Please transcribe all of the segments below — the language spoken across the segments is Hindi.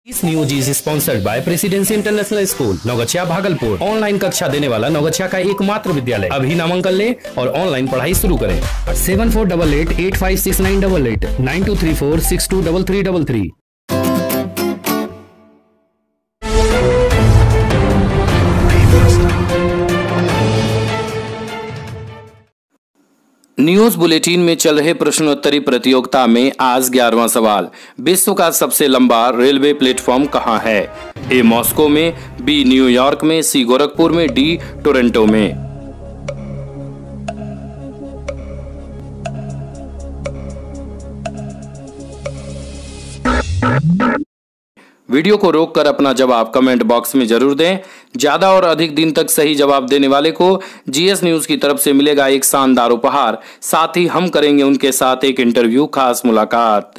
इस news is sponsored by presidency international school Naugachhia Bhagalpur. Online कक्षा देने वाला नौगछिया का एकमात्र विद्यालय। अभी नामांकन ले और ऑनलाइन पढ़ाई शुरू करें। 7488856988 9234623333। न्यूज बुलेटिन में चल रहे प्रश्नोत्तरी प्रतियोगिता में आज 11वां सवाल। विश्व का सबसे लंबा रेलवे प्लेटफॉर्म कहाँ है? ए मॉस्को में, बी न्यूयॉर्क में, सी गोरखपुर में, डी टोरंटो में। वीडियो को रोककर अपना जवाब कमेंट बॉक्स में जरूर दें। ज्यादा और अधिक दिन तक सही जवाब देने वाले को जीएस न्यूज की तरफ से मिलेगा एक शानदार उपहार। साथ ही हम करेंगे उनके साथ एक इंटरव्यू, खास मुलाकात।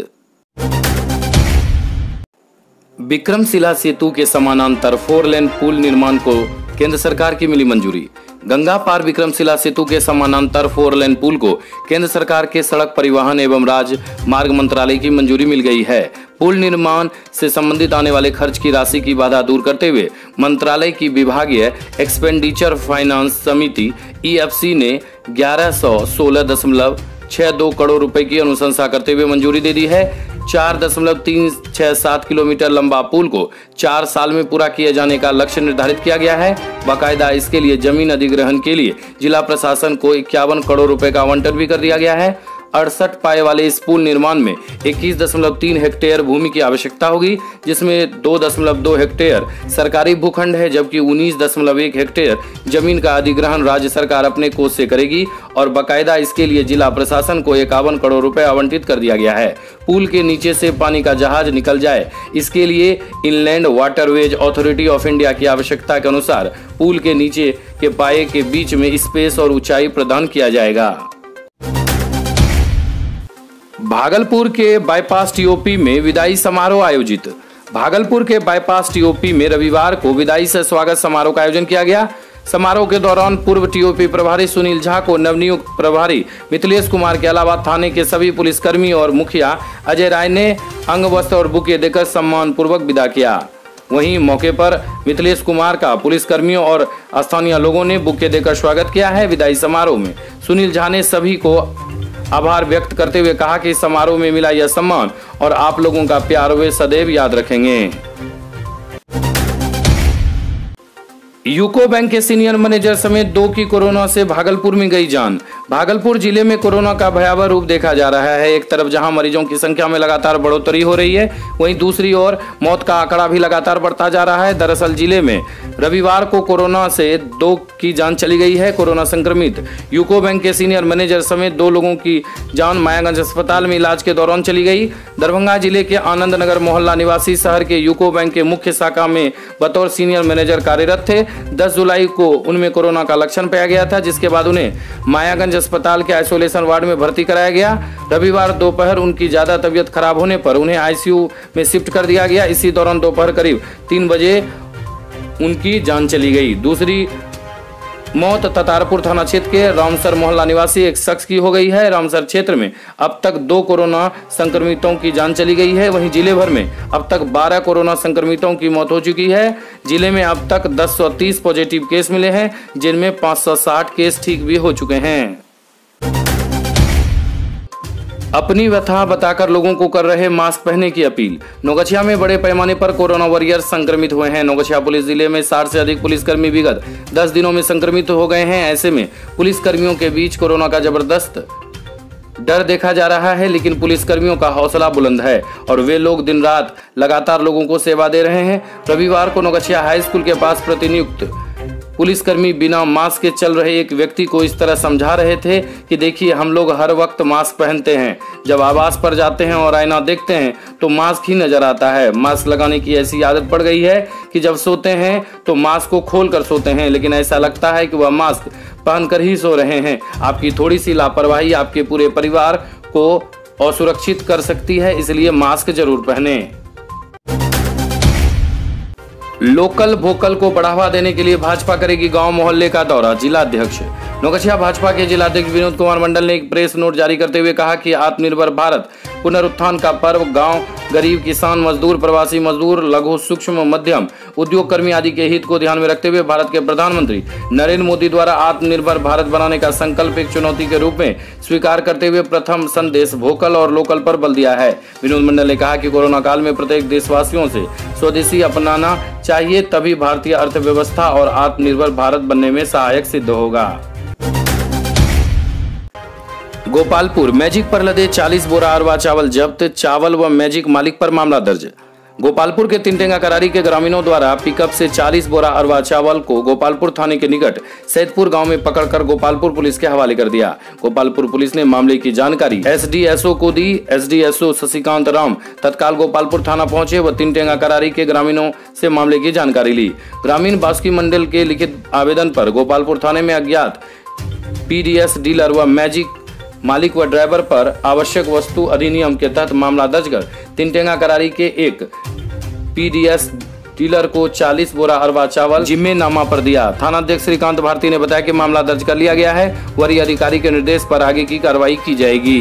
विक्रमशिला सेतु के समानांतर 4 लेन पुल निर्माण को केंद्र सरकार की मिली मंजूरी। गंगा पार विक्रमशिला सेतु के समानांतर 4 लेन पुल को केंद्र सरकार के सड़क परिवहन एवं राजमार्ग मंत्रालय की मंजूरी मिल गई है। पुल निर्माण से संबंधित आने वाले खर्च की राशि की बाधा दूर करते हुए मंत्रालय की विभागीय एक्सपेंडिचर फाइनेंस समिति EFC ने 1116.62 करोड़ रुपए की अनुशंसा करते हुए मंजूरी दे दी है। 4.367 किलोमीटर लंबा पुल को 4 साल में पूरा किए जाने का लक्ष्य निर्धारित किया गया है। बाकायदा इसके लिए जमीन अधिग्रहण के लिए जिला प्रशासन को 51 करोड़ रुपए का आवंटन भी कर दिया गया है। 68 पाए वाले इस पुल निर्माण में 21.3 हेक्टेयर भूमि की आवश्यकता होगी, जिसमें 2.2 हेक्टेयर सरकारी भूखंड है, जबकि 19.1 हेक्टेयर जमीन का अधिग्रहण राज्य सरकार अपने कोष से करेगी और बाकायदा इसके लिए जिला प्रशासन को 51 करोड़ रुपए आवंटित कर दिया गया है। पुल के नीचे से पानी का जहाज निकल जाए, इसके लिए inland waterways authority of India की आवश्यकता के अनुसार पुल के नीचे के पाए के बीच में स्पेस और ऊंचाई प्रदान किया जाएगा। भागलपुर के बाईपास टीओपी में विदाई समारोह आयोजित। भागलपुर के बाईपास टीओपी में रविवार को विदाई से स्वागत समारोह का आयोजन किया गया। समारोह के दौरान पूर्व टीओपी प्रभारी सुनील झा को नवनियुक्त प्रभारी मिथिलेश कुमार के अलावा थाने के सभी पुलिसकर्मी और मुखिया अजय राय ने अंग वस्त्र और बुके देकर सम्मान पूर्वक विदा किया। वहीं मौके पर मिथिलेश कुमार का पुलिसकर्मियों और स्थानीय लोगों ने बुके देकर स्वागत किया है। विदाई समारोह में सुनील झा ने सभी को आभार व्यक्त करते हुए कहा कि इस समारोह में मिला यह सम्मान और आप लोगों का प्यार वे सदैव याद रखेंगे। यूको बैंक के सीनियर मैनेजर समेत 2 की कोरोना से भागलपुर में गई जान। भागलपुर जिले में कोरोना का भयावह रूप देखा जा रहा है। एक तरफ जहां मरीजों की संख्या में लगातार बढ़ोतरी हो रही है, वहीं दूसरी ओर मौत का आंकड़ा भी लगातार बढ़ता जा रहा है। दरअसल जिले में रविवार को कोरोना से 2 की जान चली गई है। कोरोना संक्रमित यूको बैंक के सीनियर मैनेजर समेत 2 लोगों की जान मायागंज अस्पताल में इलाज के दौरान चली गई। दरभंगा जिले के आनंद नगर मोहल्ला निवासी शहर के यूको बैंक के मुख्य शाखा में बतौर सीनियर मैनेजर कार्यरत थे। 10 जुलाई को उनमें कोरोना का लक्षण पाया गया था, जिसके बाद उन्हें मायागंज अस्पताल के आइसोलेशन वार्ड में भर्ती कराया गया। रविवार दोपहर उनकी ज्यादा तबीयत खराब होने पर उन्हें आईसीयू में शिफ्ट कर दिया गया। इसी दौरान दोपहर करीब 3 बजे उनकी जान चली गई। दूसरी मौत ततारपुर थाना क्षेत्र के रामसर मोहल्ला निवासी एक शख्स की हो गई है। रामसर क्षेत्र में अब तक 2 कोरोना संक्रमितों की जान चली गई है। वहीं जिले भर में अब तक 12 कोरोना संक्रमितों की मौत हो चुकी है। जिले में अब तक 1030 पॉजिटिव केस मिले हैं, जिनमें 560 केस ठीक भी हो चुके हैं। अपनी व्यथा बताकर लोगों को कर रहे मास्क पहनने की अपील। नौगछिया में बड़े पैमाने पर कोरोना वॉरियर्स संक्रमित हुए हैं। नौगछिया पुलिस जिले में 60 से अधिक पुलिसकर्मी विगत 10 दिनों में संक्रमित हो गए हैं। ऐसे में पुलिसकर्मियों के बीच कोरोना का जबरदस्त डर देखा जा रहा है, लेकिन पुलिसकर्मियों का हौसला बुलंद है और वे लोग दिन रात लगातार लोगों को सेवा दे रहे हैं। रविवार को नौगछिया हाई स्कूल के पास प्रतिनियुक्त पुलिसकर्मी बिना मास्क के चल रहे एक व्यक्ति को इस तरह समझा रहे थे कि देखिए, हम लोग हर वक्त मास्क पहनते हैं, जब आवास पर जाते हैं और आईना देखते हैं तो मास्क ही नजर आता है। मास्क लगाने की ऐसी आदत पड़ गई है कि जब सोते हैं तो मास्क को खोल कर सोते हैं, लेकिन ऐसा लगता है कि वह मास्क पहनकर ही सो रहे हैं। आपकी थोड़ी सी लापरवाही आपके पूरे परिवार को असुरक्षित कर सकती है, इसलिए मास्क जरूर पहनें। लोकल वोकल को बढ़ावा देने के लिए भाजपा करेगी गांव मोहल्ले का दौरा। जिला अध्यक्ष नौगछिया भाजपा के जिलाध्यक्ष विनोद कुमार मंडल ने एक प्रेस नोट जारी करते हुए कहा कि आत्मनिर्भर भारत पुनरुत्थान का पर्व गांव गरीब किसान मजदूर प्रवासी मजदूर लघु सूक्ष्म मध्यम उद्योग कर्मी आदि के हित को ध्यान में रखते हुए भारत के प्रधानमंत्री नरेंद्र मोदी द्वारा आत्मनिर्भर भारत बनाने का संकल्प एक चुनौती के रूप में स्वीकार करते हुए प्रथम संदेश वोकल और लोकल पर बल दिया है। विनोद मंडल ने कहा कि कोरोना काल में प्रत्येक देशवासियों से स्वदेशी अपनाना चाहिए, तभी भारतीय अर्थव्यवस्था और आत्मनिर्भर भारत बनने में सहायक सिद्ध होगा। गोपालपुर मैजिक पर लदे 40 बोरा अरवा चावल जब्त, चावल व मैजिक मालिक पर मामला दर्ज। गोपालपुर के तिनटेंगा करारी के ग्रामीणों द्वारा पिकअप से 40 बोरा अरवा चावल को गोपालपुर थाने के निकट सैदपुर गांव में पकड़कर गोपालपुर पुलिस के हवाले कर दिया। गोपालपुर पुलिस ने मामले की जानकारी एसडीएसओ को दी। एसडीएसओ शशिकांत राम तत्काल गोपालपुर थाना पहुंचे व तिनटेंगा करारी के ग्रामीणों से मामले की जानकारी ली। ग्रामीण बासुकी मंडल के लिखित आवेदन पर गोपालपुर थाने में अज्ञात पीडीएस डीलर व मैजिक मालिक व ड्राइवर पर आवश्यक वस्तु अधिनियम के तहत मामला दर्ज कर तिनटेंगा करारी के एक पीडीएस डीलर को 40 बोरा अरवा चावल जिम्मेनामा पर दिया। थानाध्यक्ष श्रीकांत भारती ने बताया कि मामला दर्ज कर लिया गया है। वरीय अधिकारी के निर्देश पर आगे की कार्रवाई की जाएगी।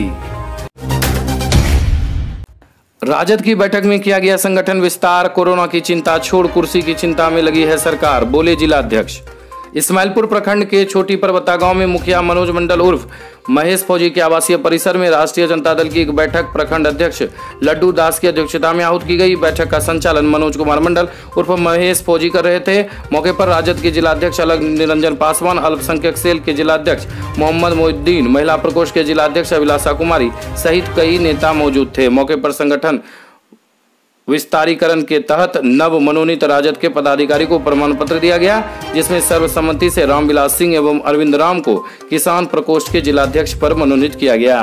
राजद की बैठक में किया गया संगठन विस्तार, कोरोना की चिंता छोड़ कुर्सी की चिंता में लगी है सरकार, बोले जिलाध्यक्ष। इस्माइलपुर प्रखंड के छोटी पर्वता गांव में मुखिया मनोज मंडल उर्फ महेश फौजी के आवासीय परिसर में राष्ट्रीय जनता दल की एक बैठक प्रखंड अध्यक्ष लड्डू दास की अध्यक्षता में आहूत की गई। बैठक का संचालन मनोज कुमार मंडल उर्फ महेश फौजी कर रहे थे। मौके पर राजद के जिलाध्यक्ष अलग निरंजन पासवान, अल्पसंख्यक सेल के जिलाध्यक्ष मोहम्मद मोहिद्दीन, महिला प्रकोष्ठ के जिलाध्यक्ष अभिलाषा कुमारी सहित कई नेता मौजूद थे। मौके पर संगठन विस्तारीकरण के तहत नव मनोनीत राजद के पदाधिकारी को प्रमाण पत्र दिया गया, जिसमें सर्वसम्मति से रामविलास सिंह एवं अरविंद राम को किसान प्रकोष्ठ के जिलाध्यक्ष पर मनोनीत किया गया।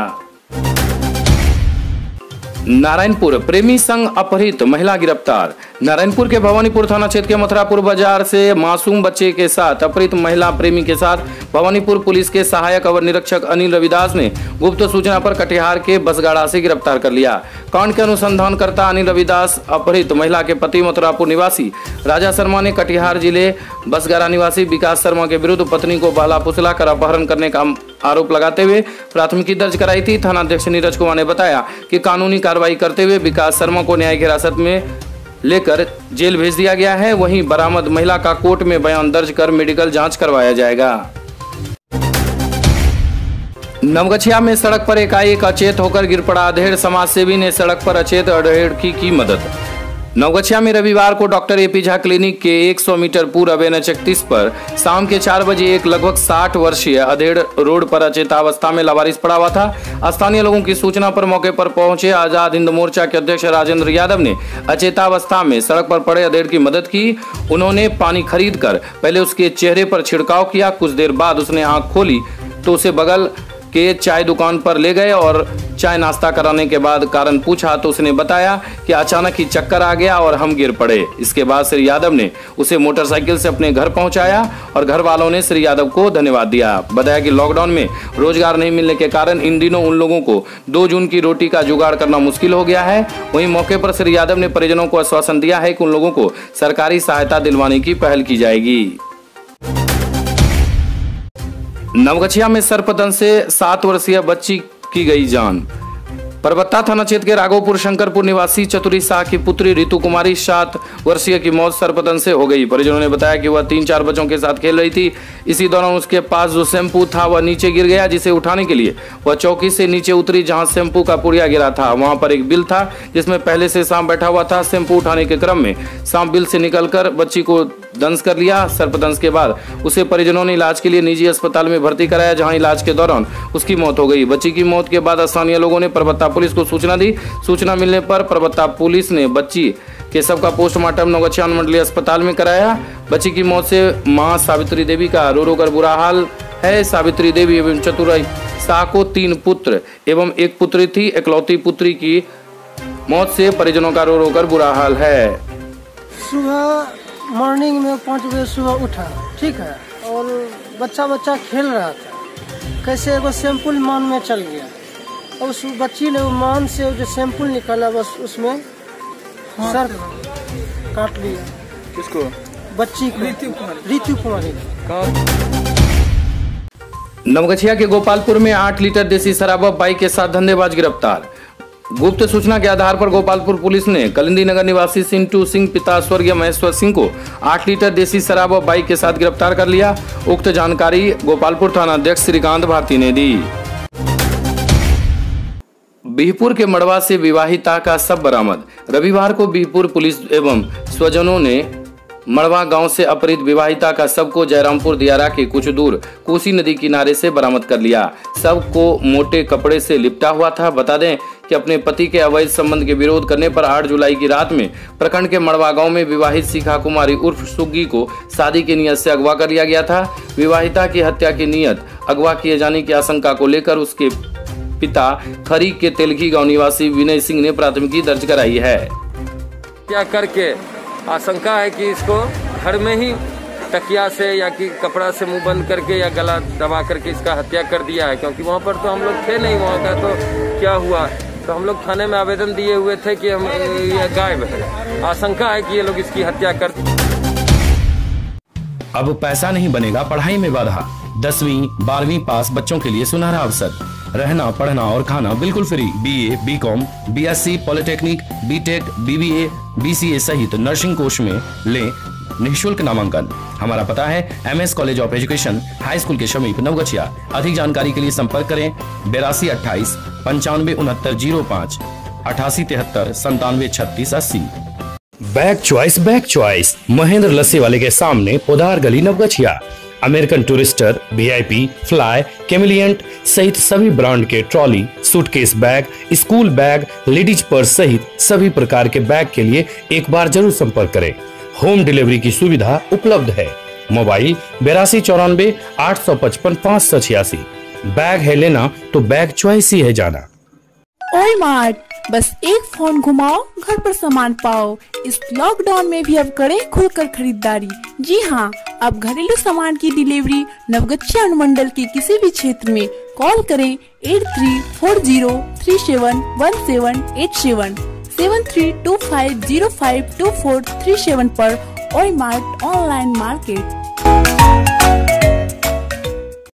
नारायणपुर प्रेमी संग अपहृत महिला गिरफ्तार। नारायणपुर के भवानीपुर थाना क्षेत्र के मथुरापुर बाजार से मासूम बच्चे के साथ अपहृत महिला प्रेमी के साथ भवानीपुर पुलिस के सहायक अवर निरीक्षक अनिल रविदास ने गुप्त सूचना पर कटिहार के बसगाड़ा से गिरफ्तार कर लिया। कांड के अनुसंधानकर्ता अनिल रविदास अपहृत महिला के पति मथुरापुर निवासी राजा शर्मा ने कटिहार जिले बसगाड़ा निवासी विकास शर्मा के विरुद्ध पत्नी को बहला फुसला कर अपहरण करने का आरोप लगाते हुए प्राथमिकी दर्ज कराई थी। थानाध्यक्ष नीरज कुमार ने बताया कि कानूनी कार्रवाई करते हुए विकास शर्मा को न्यायिक हिरासत में लेकर जेल भेज दिया गया है। वहीं बरामद महिला का कोर्ट में बयान दर्ज कर मेडिकल जांच करवाया जाएगा। नवगछिया में सड़क पर एकाएक अचेत होकर गिर पड़ा अधेड़, समाजसेवी ने सड़क पर अचेत अधेड़ की मदद। नवगछिया में रविवार को डॉक्टर एपी झा क्लिनिक के 100 मीटर पूर्व NH 31 पर शाम के 4 बजे एक लगभग 60 वर्षीय अधेड़ रोड पर अचेतावस्था में लावारिस पड़ा हुआ था। स्थानीय लोगों की सूचना पर मौके पर पहुंचे आजाद हिंद मोर्चा के अध्यक्ष राजेंद्र यादव ने अचेतावस्था में सड़क पर पड़े अधेड़ की मदद की। उन्होंने पानी खरीद कर पहले उसके चेहरे पर छिड़काव किया। कुछ देर बाद उसने आंख खोली तो उसे बगल के चाय दुकान पर ले गए और चाय नाश्ता कराने के बाद कारण पूछा तो उसने बताया कि अचानक ही चक्कर आ गया और हम गिर पड़े। इसके बाद श्री यादव ने उसे मोटरसाइकिल से अपने घर पहुंचाया और घर वालों ने श्री यादव को धन्यवाद दिया। बताया कि लॉकडाउन में रोजगार नहीं मिलने के कारण इन दिनों उन लोगों को 2 जून की रोटी का जुगाड़ करना मुश्किल हो गया है। वहीं मौके पर श्री यादव ने परिजनों को आश्वासन दिया है कि उन लोगों को सरकारी सहायता दिलवाने की पहल की जाएगी। नवगछिया में सर्पदंश से 7 वर्षीय बच्ची की गई जान। परबत्ता थाना क्षेत्र के राघोपुर शंकरपुर निवासी चतुरी शाह की पुत्री ऋतु कुमारी 7 वर्षीय की मौत सर्पदंश से हो गई। परिजनों ने बताया कि वह 3-4 बच्चों के साथ खेल रही थी। इसी दौरान उसके पास जो शैम्पू था वह नीचे गिर गया, जिसे उठाने के लिए वह चौकी से नीचे उतरी जहां शैम्पू का पुड़िया गिरा था। वहां पर एक बिल था जिसमें पहले से सांप बैठा हुआ था। शैम्पू उठाने के क्रम में सांप बिल से निकलकर बच्ची को दंश कर लिया। सर्पदंश के बाद उसे परिजनों ने इलाज के लिए निजी अस्पताल में भर्ती कराया, जहां इलाज के दौरान उसकी मौत हो गई। बच्ची की मौत के बाद स्थानीय लोगों ने परबत्ता पुलिस को सूचना दी। सूचना मिलने पर परबत्ता पुलिस ने बच्ची के शव का पोस्टमार्टम नवगछिया मंडलीय अस्पताल में कराया। बच्ची की मौत से मां सावित्री देवी का रो रो कर बुरा हाल है। सावित्री देवी एवं चतुराई शाह को 3 पुत्र एवं 1 पुत्री थी। इकलौती पुत्री की मौत से परिजनों का रो रो कर बुरा हाल है। सुबह मॉर्निंग में 5 बजे सुबह उठा, ठीक है, और बच्चा खेल रहा था। कैसे एगो सैंपल मान में चल गया और उस बच्ची ने मान से जो सैंपल निकाला बस उसमें सर काट लिया। किसको? बच्ची को, ऋतु कुमारी। नवगछिया के गोपालपुर में 8 लीटर देसी शराब बाइक के साथ धंधेबाज गिरफ्तार। गुप्त सूचना के आधार पर गोपालपुर पुलिस ने कलिंदी नगर निवासी सिंटू सिंह पिता स्वर्गीय महेश्वर सिंह को 8 लीटर देसी शराब और बाइक के साथ गिरफ्तार कर लिया। उक्त जानकारी गोपालपुर थाना अध्यक्ष श्रीकांत भारती ने दी। बिहपुर के मड़वा से विवाहिता का शव बरामद। रविवार को बिहपुर पुलिस एवं स्वजनों ने मड़वा गांव से अपहृत विवाहिता का शव को जयरामपुर दियारा के कुछ दूर कोसी नदी किनारे से बरामद कर लिया। शव को मोटे कपड़े से लिपटा हुआ था। बता दें कि अपने पति के अवैध संबंध के विरोध करने पर 8 जुलाई की रात में प्रखंड के मड़वा गांव में विवाहित शिखा कुमारी उर्फ सुग्गी को शादी की नियत से अगवा कर लिया गया था। विवाहिता की हत्या की नियत अगवा किए जाने की आशंका को लेकर उसके पिता खरी के तेलगी गांव निवासी विनय सिंह ने प्राथमिकी दर्ज कराई है। क्या करके आशंका है कि इसको घर में ही तकिया से या कि कपड़ा से मुंह बंद करके या गला दबा करके इसका हत्या कर दिया है, क्योंकि वहाँ पर तो हम लोग थे नहीं। वहाँ का तो क्या हुआ, तो हम लोग थाने में आवेदन दिए हुए थे कि हम ये गायब है। आशंका है कि ये लोग इसकी हत्या कर। अब पैसा नहीं बनेगा पढ़ाई में बाधा। 10वीं 12वीं पास बच्चों के लिए सुनहरा अवसर। रहना पढ़ना और खाना बिल्कुल free. BA, BCom, BSc, polytechnic, BTech, BBA, BCA सहित नर्सिंग कोर्स में लें निःशुल्क नामांकन। हमारा पता है MS college of education, high school के समीप नवगछिया। अधिक जानकारी के लिए संपर्क करें 8228 95 6905 88 73 97 36 80। बैक चॉइस महेंद्र लस्सी वाले के सामने पोदार गली Naugachhia. American Tourister, VIP, fly, Kamiliant सहित सभी ब्रांड के trolley, suitcase bag, school bag, ladies purse सहित सभी प्रकार के बैग के लिए एक बार जरूर संपर्क करें। होम डिलीवरी की सुविधा उपलब्ध है। मोबाइल 8294 855 586। बैग है लेना तो बैक चॉइस ही है जाना। ओए मार्ट, बस एक फोन घुमाओ घर पर सामान पाओ। इस लॉकडाउन में भी अब करें खुलकर खरीदारी। जी हाँ, अब घरेलू सामान की डिलीवरी नवगछिया अनुमंडल के किसी भी क्षेत्र में कॉल करें 8340371787 7325052437 पर। ओए मार्ट ऑनलाइन मार्केट।